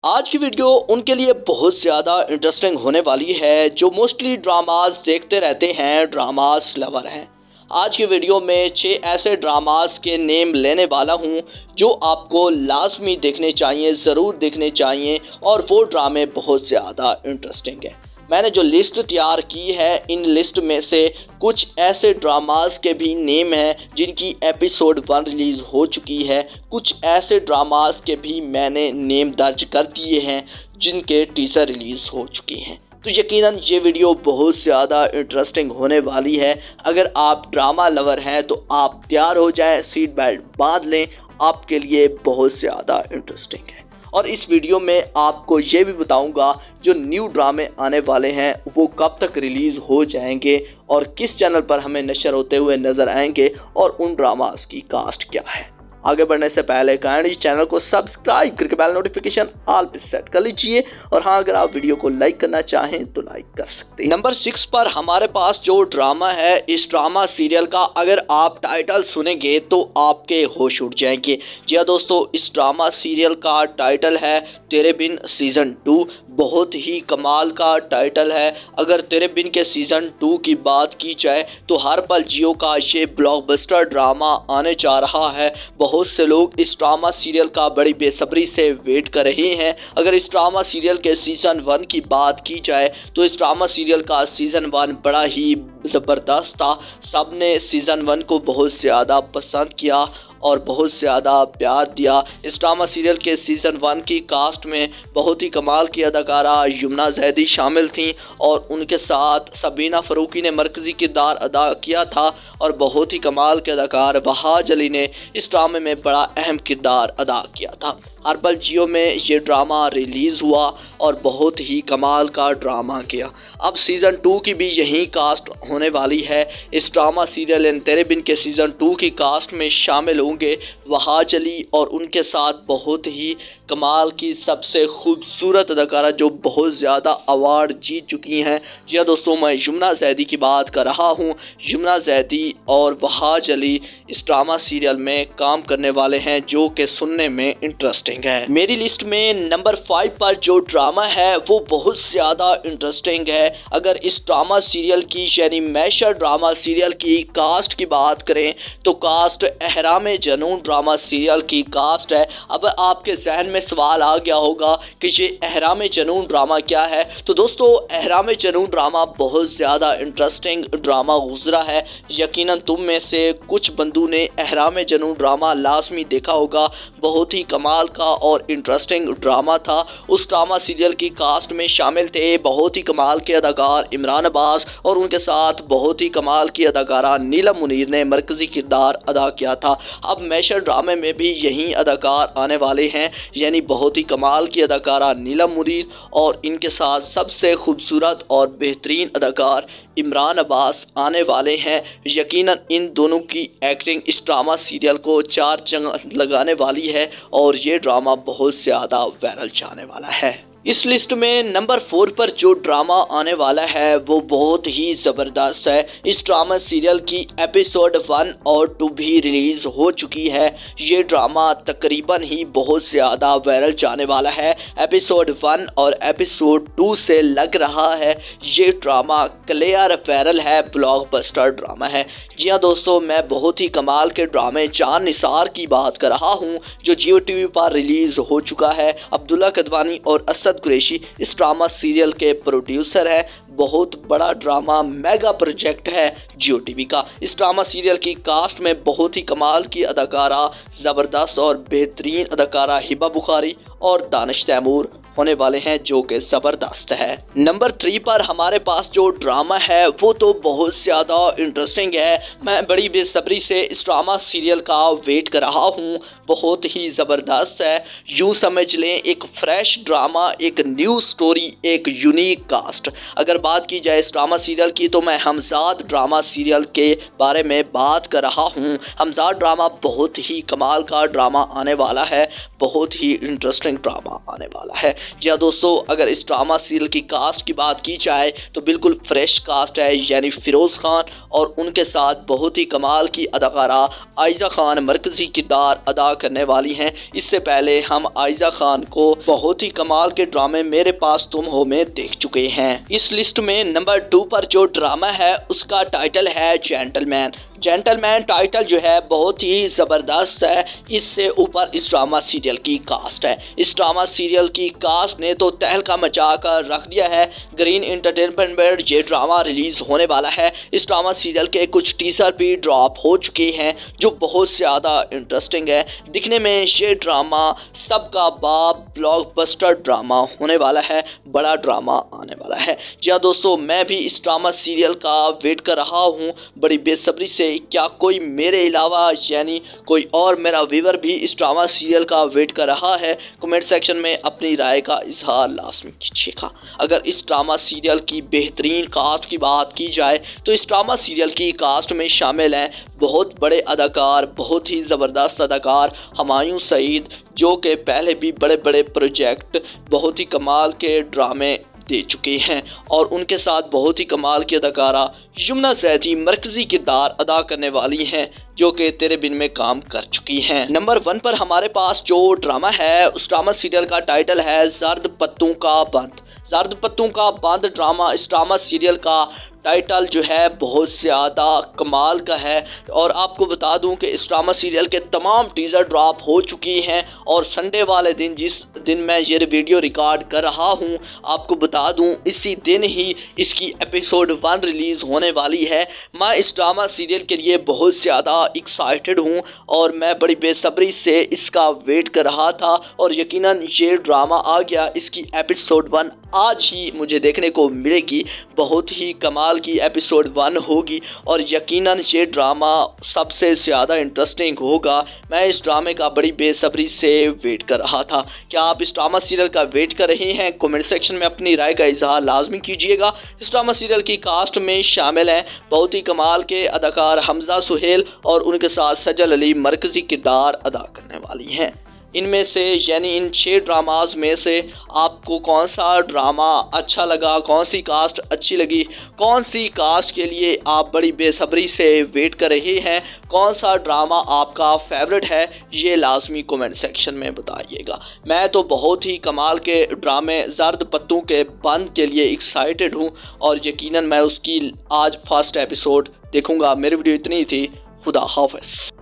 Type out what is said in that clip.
आज की वीडियो उनके लिए बहुत ज़्यादा इंटरेस्टिंग होने वाली है जो मोस्टली ड्रामास देखते रहते हैं, ड्रामास लवर हैं। आज की वीडियो में 6 ऐसे ड्रामास के नेम लेने वाला हूं जो आपको लाजमी देखने चाहिए, ज़रूर देखने चाहिए और वो ड्रामे बहुत ज़्यादा इंटरेस्टिंग है। मैंने जो लिस्ट तैयार की है, इन लिस्ट में से कुछ ऐसे ड्रामास के भी नेम हैं जिनकी एपिसोड 1 रिलीज़ हो चुकी है। कुछ ऐसे ड्रामास के भी मैंने नेम दर्ज कर दिए हैं जिनके टीज़र रिलीज़ हो चुके हैं। तो यकीनन ये वीडियो बहुत ज़्यादा इंटरेस्टिंग होने वाली है। अगर आप ड्रामा लवर हैं तो आप तैयार हो जाएं, सीट बेल्ट बांध लें, आपके लिए बहुत ज़्यादा इंटरेस्टिंग है। और इस वीडियो में आपको ये भी बताऊंगा जो न्यू ड्रामे आने वाले हैं वो कब तक रिलीज़ हो जाएंगे और किस चैनल पर हमें नशर होते हुए नज़र आएंगे और उन ड्रामास की कास्ट क्या है। आगे बढ़ने से पहले काइंडली चैनल को सब्सक्राइब करके बेल नोटिफिकेशन ऑल पे सेट कर लीजिए और हाँ, अगर आप वीडियो को लाइक करना चाहें तो लाइक कर सकते हैं। नंबर 6 पर हमारे पास जो ड्रामा है, इस ड्रामा सीरियल का अगर आप टाइटल सुनेंगे तो आपके होश उड़ जाएंगे। जी हाँ दोस्तों, इस ड्रामा सीरियल का टाइटल है तेरे बिन सीज़न 2। बहुत ही कमाल का टाइटल है। अगर तेरे बिन के सीज़न 2 की बात की जाए तो हर पल जियो का ये ब्लॉकबस्टर ड्रामा आने जा रहा है। बहुत से लोग इस ड्रामा सीरियल का बड़ी बेसब्री से वेट कर रहे हैं। अगर इस ड्रामा सीरियल के सीज़न 1 की बात की जाए तो इस ड्रामा सीरियल का सीज़न 1 बड़ा ही ज़बरदस्त था। सब ने सीज़न 1 को बहुत ज़्यादा पसंद किया और बहुत ज़्यादा प्यार दिया। इस ड्रामा सीरियल के सीज़न 1 की कास्ट में बहुत ही कमाल की अदाकारा यमुना जैदी शामिल थीं और उनके साथ सबीना फ़ारूकी ने मरकज़ी किरदार अदा किया था और बहुत ही कमाल के अदाकार वहाज अली ने इस ड्रामे में बड़ा अहम किरदार अदा किया था। हर पल जियो में ये ड्रामा रिलीज़ हुआ और बहुत ही कमाल का ड्रामा किया। अब सीज़न 2 की भी यही कास्ट होने वाली है। इस ड्रामा सीरियल इन तेरे बिन के सीज़न 2 की कास्ट में शामिल होंगे वहाज अली और उनके साथ बहुत ही कमाल की सबसे खूबसूरत अदाकारा जो बहुत ज़्यादा अवार्ड जीत चुकी हैं। जी हाँ दोस्तों, मैं यमुना जैदी की बात कर रहा हूँ। यमुना जैदी और वहाज अली इस ड्रामा सीरियल में काम करने वाले हैं जो कि सुनने में इंटरेस्टिंग है। मेरी लिस्ट में नंबर 5 पर जो ड्रामा है वो बहुत ज़्यादा इंटरेस्टिंग है। अगर इस ड्रामा सीरियल की यानी मैशर ड्रामा सीरियल की कास्ट की बात करें तो cast Ehraam Junoon drama serial की कास्ट है। अब आपके जहन में सवाल आ गया होगा कि ये एहराम जनून ड्रामा क्या है। तो दोस्तों, एहराम जनून ड्रामा बहुत ज़्यादा इंटरेस्टिंग ड्रामा गुजरा है। यकीनन तुम में से कुछ बंदू ने एहराम जनून ड्रामा लाजमी देखा होगा। बहुत ही कमाल का और इंटरेस्टिंग ड्रामा था। उस ड्रामा सीरियल की कास्ट में शामिल थे बहुत ही कमाल के अदाकार इमरान अब्बास और उनके साथ बहुत ही कमाल की अदाकारा नीलम मुनीर ने मरकज़ी किरदार अदा किया था। अब मैशर ड्रामे में भी यही अदाकार आने वाले हैं, यानी बहुत ही कमाल की अदाकारा नीलम मुनीर और इनके साथ सबसे खूबसूरत और बेहतरीन अदाकार इमरान अब्बास आने वाले हैं। यकीनन इन दोनों की एक्टिंग इस ड्रामा सीरियल को 4 चांद लगाने वाली है और ये ड्रामा बहुत ज़्यादा वायरल जाने वाला है। इस लिस्ट में नंबर 4 पर जो ड्रामा आने वाला है वो बहुत ही ज़बरदस्त है। इस ड्रामा सीरियल की एपिसोड 1 और 2 भी रिलीज़ हो चुकी है। ये ड्रामा तकरीबन ही बहुत ज़्यादा वायरल जाने वाला है। एपिसोड 1 और एपिसोड 2 से लग रहा है ये ड्रामा क्लियर वायरल है, ब्लॉकबस्टर ड्रामा है। जी हाँ दोस्तों, मैं बहुत ही कमाल के ड्रामे जान निसार की बात कर रहा हूँ जो जियो टीवी पर रिलीज़ हो चुका है। अब्दुल्ला कदवानी और असद कुरैशी इस ड्रामा सीरियल के प्रोड्यूसर है। बहुत बड़ा ड्रामा मेगा प्रोजेक्ट है जियो टीवी का। इस ड्रामा सीरियल की कास्ट में बहुत ही कमाल की अदाकारा, ज़बरदस्त और बेहतरीन अदाकारा हिबा बुखारी और दानिश तैमूर होने वाले हैं जो कि ज़बरदस्त है। नंबर 3 पर हमारे पास जो ड्रामा है वो तो बहुत ज़्यादा इंटरेस्टिंग है। मैं बड़ी बेसब्री से इस ड्रामा सीरियल का वेट कर रहा हूँ। बहुत ही ज़बरदस्त है। यूँ समझ लें एक फ्रेश ड्रामा, एक न्यू स्टोरी, एक यूनिक कास्ट। अगर बात की जाए इस ड्रामा सीरियल की तो मैं हमजाद ड्रामा सीरियल के बारे में बात कर रहा हूँ। हमजाद ड्रामा बहुत ही कमाल का ड्रामा आने वाला है, बहुत ही इंटरेस्टिंग ड्रामा आने वाला है। जी हाँ दोस्तों, अगर इस ड्रामा सीरियल की कास्ट की बात की जाए तो बिल्कुल फ्रेश कास्ट है, यानी फिरोज़ खान और उनके साथ बहुत ही कमाल की अदाकारा आयजा खान मरकजी किरदार अदा करने वाली हैं। इससे पहले हम आयजा खान को बहुत ही कमाल के ड्रामे मेरे पास तुम हो में देख चुके हैं। इस लिस्ट में नंबर 2 पर जो ड्रामा है उसका टाइटल है जेंटलमैन। जेंटलमैन टाइटल जो है बहुत ही ज़बरदस्त है। इससे ऊपर इस ड्रामा सीरियल की कास्ट है। इस ड्रामा सीरियल की कास्ट ने तो तहलका मचा कर रख दिया है। ग्रीन एंटरटेनमेंट पर ये ड्रामा रिलीज़ होने वाला है। इस ड्रामा सीरियल के कुछ टीजर भी ड्रॉप हो चुके हैं जो बहुत ज़्यादा इंटरेस्टिंग है। दिखने में ये ड्रामा सबका बाप ब्लॉकबस्टर ड्रामा होने वाला है, बड़ा ड्रामा आने वाला है। जी हाँ दोस्तों, मैं भी इस ड्रामा सीरियल का वेट कर रहा हूँ बड़ी बेसब्री से। क्या कोई मेरे अलावा यानी कोई और मेरा व्यूअर भी इस ड्रामा सीरियल का वेट कर रहा है? कमेंट सेक्शन में अपनी राय का इजहार लाजमी कीजिएगा। अगर इस ड्रामा सीरियल की बेहतरीन कास्ट की बात की जाए तो इस ड्रामा सीरियल की कास्ट में शामिल हैं बहुत बड़े अदाकार, बहुत ही ज़बरदस्त अदाकार हुमायूं सईद, जो कि पहले भी बड़े बड़े प्रोजेक्ट बहुत ही कमाल के ड्रामे दे चुके हैं, और उनके साथ बहुत ही कमाल की अदाकारा यमुना जैदी मरकजी किरदार अदा करने वाली हैं जो कि तेरे बिन में काम कर चुकी हैं। नंबर 1 पर हमारे पास जो ड्रामा है उस ड्रामा सीरियल का टाइटल है जर्द पत्तों का बंद। जर्द पत्तों का बंद ड्रामा, इस ड्रामा सीरियल का टाइटल जो है बहुत ज़्यादा कमाल का है। और आपको बता दूं कि इस ड्रामा सीरियल के तमाम टीज़र ड्रॉप हो चुकी हैं, और संडे वाले दिन, जिस दिन मैं ये वीडियो रिकॉर्ड कर रहा हूं, आपको बता दूं इसी दिन ही इसकी एपिसोड 1 रिलीज़ होने वाली है। मैं इस ड्रामा सीरियल के लिए बहुत ज़्यादा एक्साइटेड हूं और मैं बड़ी बेसब्री से इसका वेट कर रहा था, और यकीनन ये ड्रामा आ गया। इसकी एपिसोड 1 आज ही मुझे देखने को मिलेगी। बहुत ही कमाल की एपिसोड 1 होगी और यकीनन ये ड्रामा सबसे ज़्यादा इंटरेस्टिंग होगा। मैं इस ड्रामे का बड़ी बेसब्री से वेट कर रहा था। क्या आप इस ड्रामा सीरियल का वेट कर रहे हैं? कमेंट सेक्शन में अपनी राय का इजहार लाजमी कीजिएगा। इस ड्रामा सीरियल की कास्ट में शामिल हैं बहुत ही कमाल के अदाकार हमजा सुहेल, और उनके साथ सजल अली मरकजी किरदार अदा करने वाली हैं। इनमें से यानी इन 6 ड्रामाज में से आपको कौन सा ड्रामा अच्छा लगा, कौन सी कास्ट अच्छी लगी, कौन सी कास्ट के लिए आप बड़ी बेसब्री से वेट कर रहे हैं, कौन सा ड्रामा आपका फेवरेट है, ये लाजमी कमेंट सेक्शन में बताइएगा। मैं तो बहुत ही कमाल के ड्रामे जर्द पत्तों के बंद के लिए एक्साइटेड हूँ, और यकीनन मैं उसकी आज फर्स्ट एपिसोड देखूँगा। मेरी वीडियो इतनी ही थी। खुदा हाफ़िज़।